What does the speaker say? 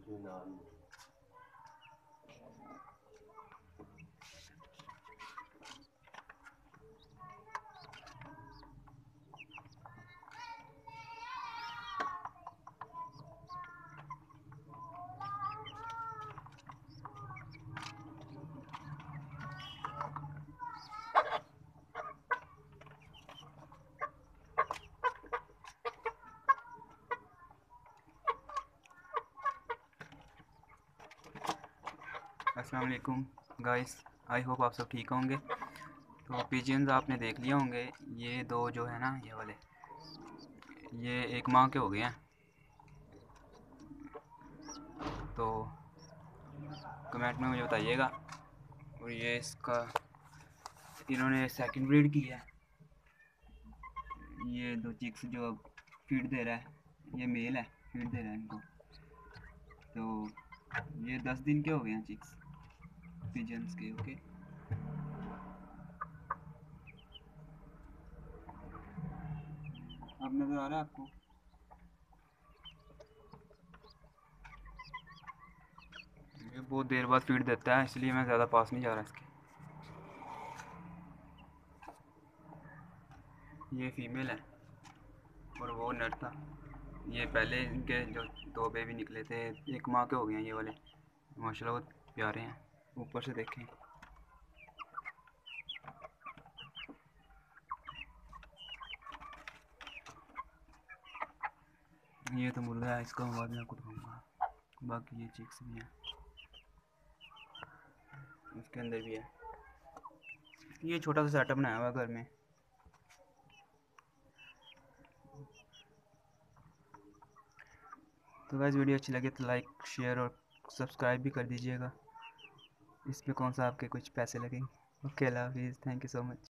अस्सलाम वालेकुम guys, I hope आप सब ठीक होंगे। तो पिजियंस आपने देख लिए होंगे, ये दो जो है ना, ये वाले, ये एक माह के हो गए हैं। तो कमेंट में मुझे बताइएगा। और ये इसका इन्होंने सेकंड ब्रीड की है। ये दो चिक्स जो अब फीड दे रहा है, ये मेल है, फीड दे रहा है इनको। तो ये 10 दिन के हो गए हैं चिक्स पिजन्स के। ओके, अब नज़र आ रहा है आपको? ये बहुत देर बाद फीड देता है, इसलिए मैं ज़्यादा पास नहीं जा रहा इसके। ये फीमेल है और वो नर था। ये पहले इनके जो दो बेबी निकले थे, एक माह के हो गए हैं ये वाले। माशाल्लाह बहुत प्यारे हैं, ऊपर से देखें। ये तो मुर्गा है, इसका बाद में आपको दिखाऊंगा। बाकी ये चिक्स भी हैं, इसके अंदर भी है। ये छोटा सा सेटअप बनाया हुआ घर में। तो गाइस, वीडियो अच्छी लगे तो लाइक, शेयर और सब्सक्राइब भी कर दीजिएगा। इसमें कौन सा आपके कुछ पैसे लगेंगे। ओके, अल्लाह हाफिज़, थैंक यू सो मच।